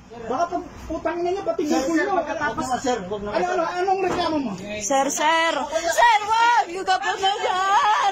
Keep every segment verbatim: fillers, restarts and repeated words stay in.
Baka pag putang ina niya, patingin ko yun. Pagkatapos, ano, ano, anong reklamo mo? Sir, sir! Sir, wag! Yung ka po na dyan!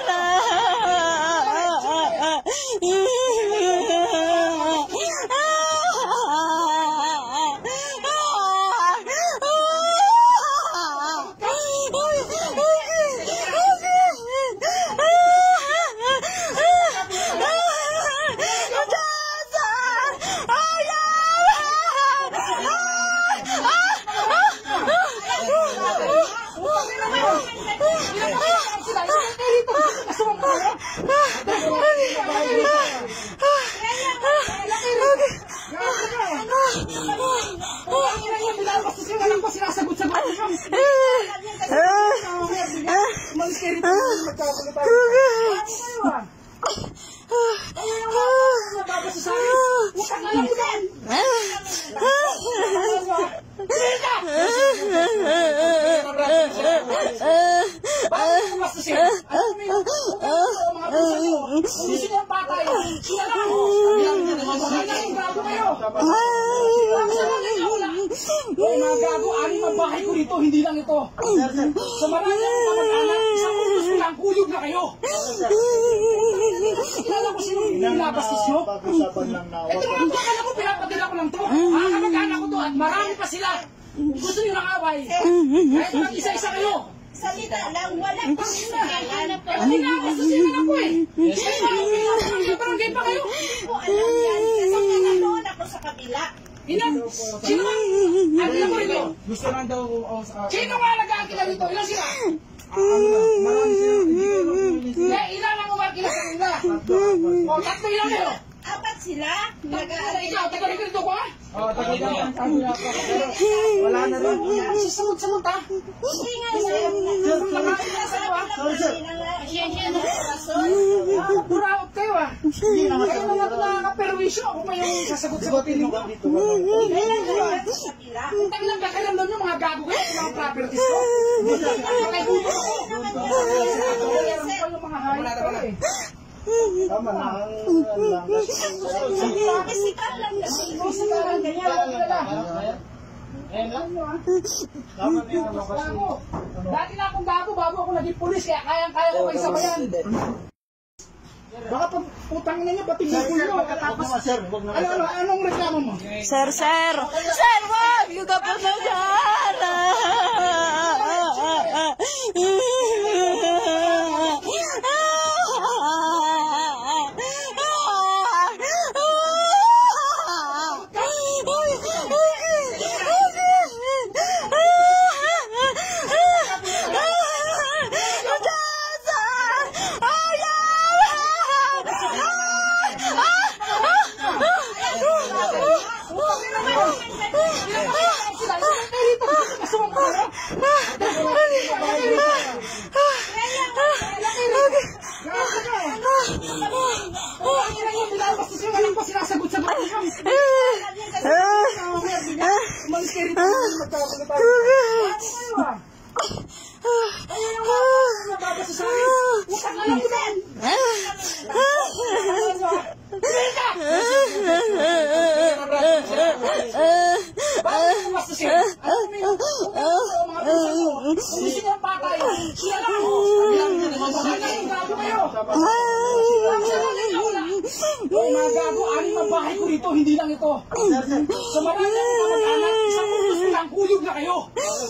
Gago, aning ang bahay ko dito, hindi lang ito. Sa marami akong kamag-anak, isang utos ko lang, kuyog na kayo. Kilala ko sino nilabastis nyo? Ito lang ito, alam mo, pinapadala ko lang ito. Mga kamag-anak ko to, at marami pa sila. Gusto nyo ng away. Kahit mag isa-isa kayo. Salita lang, walang panginahanap ko. Hindi nga ako susinan ako eh. Hindi barangay pa kayo. Hindi ko alam yan. Kasi nanoon ako sa kabila. Ilan? Sino nga? Ano na po ito? Gusto lang daw ako sa... Sino nga nag-aakila dito? Ilan sila? Ano na? Marami sila. Hindi, ilan ang umakila sa kanila? O, tatlo ilan kayo? Apat sila. Ikaw, taga-regrito ko ha? Oo, tagay lang ang sabi ako. Wala na rin. Sasamot-samot ha? Hindi nga sir. Nakain na sa'yo ha? Siya-siya na rason. Buraot kayo ha? Kayo na nga ito nakakaperwisyo. Ako pa yung sasagot-sagotin nyo. Hindi lang naman sa kabila. Kung tagilang kakalam doon yung mga gago kayo, mga properties ko. Nakaibuto ako. Meron pa yung mga hayop kayo eh. Tama na. Physical lang kasi. Physical lang, ganyan lang nila. Ayan lang. Tama na yung Gago. Dati na akong gago, bago ako naging pulis, kaya kayang-kaya ko kayo sabayan. Baka pag putang ina niya, patingin ko yun. Pagkatapos, ano, ano, anong reklamo mo? Sir, sir! Sir, wag! Yung ka po na dyan! Mga gago, aning ang bahay ko dito, hindi lang ito. Sa marami akong kamag-anak, isang utos ko lang, kuyog na kayo.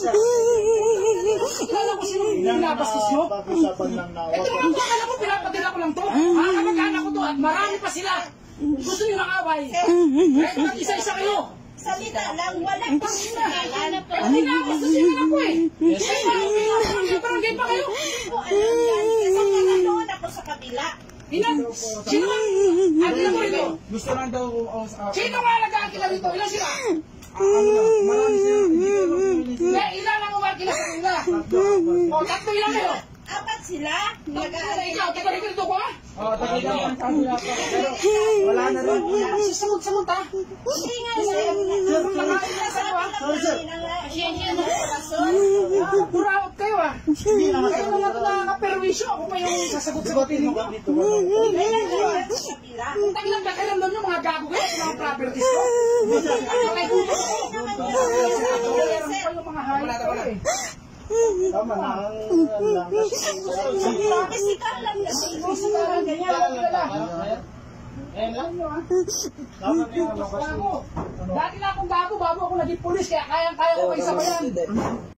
Kilala ko sino nilabastis nyo? Ito lang ito, alam mo, pinapadala ko lang ito. Mga kamag-anak ko to, at marami pa sila. Gusto nyo ng away. Kahit mag isa-isa kayo. Salita lang, walang panginahanap ko. Hindi nga ako susinan ako eh. Hindi barangay pa kayo. Hindi ko alam yan. Kasi nanoon ako sa kabila. Ilan? Sino nga? Ano na po ito? Gusto lang daw ako sa... Sino nga nag-aakila dito? Ilan sila? Ano na? Marami sila. Hindi, ilan ang umakila sa kanila? O, tatlo ilan kayo? Apat sila. Ikaw, taga-regrito ko ha? Oo, tagay lang ang sabi ako. Wala na rin. Sasamot-samot ha? Hindi nga sir. Nakain na sa'yo ha? Siya-siya na rason. Buraot kayo ha? Kayo na nga ito nakakaperwisyo. Ako pa yung sasagot-sagotin nyo. Hindi lang naman sa kabila. Kung tagilang kakalam doon yung mga gago kayo, mga properties ko. Nakigutom ako. Meron pa yung mga hayop eh. Tama na ang ang lang. Physical lang na. Ganyan, ganyan lang nila. Ayan lang. Tama na yung ano kasi. Dati na akong bago, bago ako naging pulis, kaya kayang-kaya ko pa isa pa yan.